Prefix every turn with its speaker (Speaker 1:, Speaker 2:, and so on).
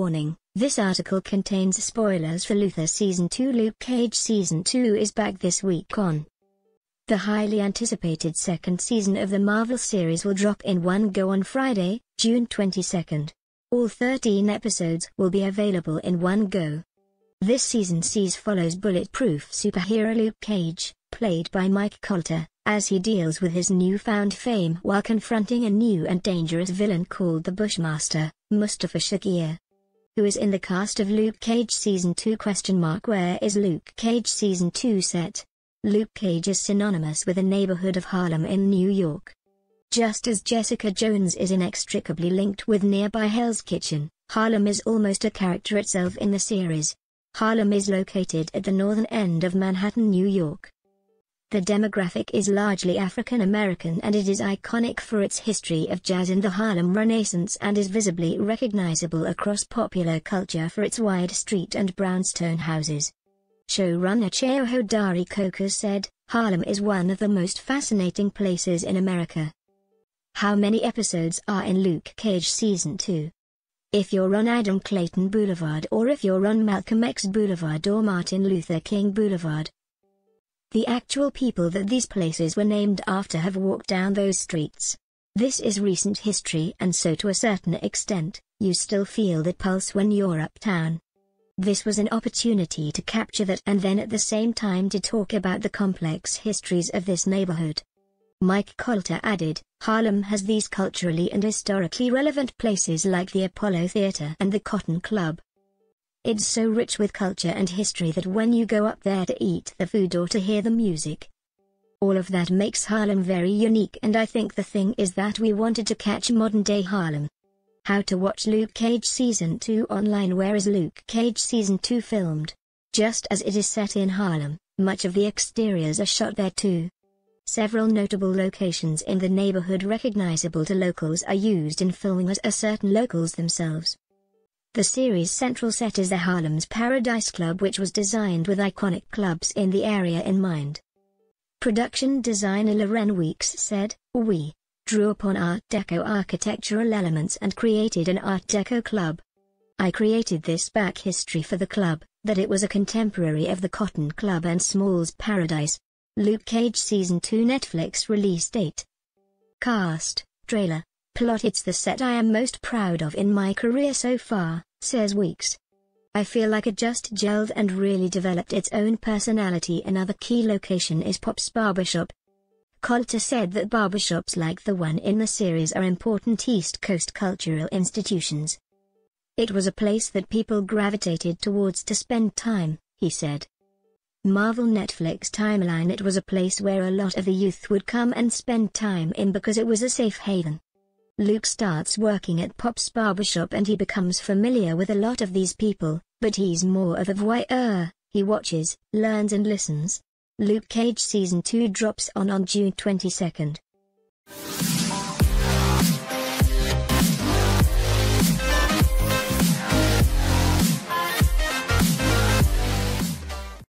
Speaker 1: Warning, this article contains spoilers for Luther Season 2. Luke Cage Season 2 is back this week on. The highly anticipated second season of the Marvel series will drop in one go on Friday, June 22nd. All 13 episodes will be available in one go. This season follows bulletproof superhero Luke Cage, played by Mike Colter, as he deals with his newfound fame while confronting a new and dangerous villain called the Bushmaster, Mustafa Shakir, who is in the cast of Luke Cage Season 2. Where is Luke Cage Season 2 set? Luke Cage is synonymous with a neighborhood of Harlem in New York. Just as Jessica Jones is inextricably linked with nearby Hell's Kitchen, Harlem is almost a character itself in the series. Harlem is located at the northern end of Manhattan, New York. The demographic is largely African American and it is iconic for its history of jazz and the Harlem Renaissance and is visibly recognizable across popular culture for its wide street and brownstone houses. Showrunner Cheo Hodari Coker said, "Harlem is one of the most fascinating places in America." How many episodes are in Luke Cage Season 2? If you're on Adam Clayton Boulevard or if you're on Malcolm X Boulevard or Martin Luther King Boulevard. The actual people that these places were named after have walked down those streets. This is recent history and so to a certain extent, you still feel that pulse when you're uptown. This was an opportunity to capture that and then at the same time to talk about the complex histories of this neighborhood. Mike Colter added, Harlem has these culturally and historically relevant places like the Apollo Theater and the Cotton Club. It's so rich with culture and history that when you go up there to eat the food or to hear the music, all of that makes Harlem very unique, and I think the thing is that we wanted to catch modern-day Harlem. How to watch Luke Cage Season 2 online? Where is Luke Cage Season 2 filmed? Just as it is set in Harlem, much of the exteriors are shot there too. Several notable locations in the neighborhood recognizable to locals are used in filming, as are certain locals themselves. The series' central set is the Harlem's Paradise Club, which was designed with iconic clubs in the area in mind. Production designer Loren Weeks said, "We drew upon Art Deco architectural elements and created an Art Deco club. I created this back history for the club, that it was a contemporary of the Cotton Club and Small's Paradise." Luke Cage Season 2 Netflix release date. Cast, trailer, plot. It's the set I am most proud of in my career so far, says Weeks. I feel like it just gelled and really developed its own personality. Another key location is Pop's Barbershop. Colter said that barbershops like the one in the series are important East Coast cultural institutions. It was a place that people gravitated towards to spend time, he said. Marvel Netflix timeline. It was a place where a lot of the youth would come and spend time in because it was a safe haven. Luke starts working at Pop's Barbershop and he becomes familiar with a lot of these people, but he's more of a voyeur. He watches, learns and listens. Luke Cage Season 2 drops on June 22nd.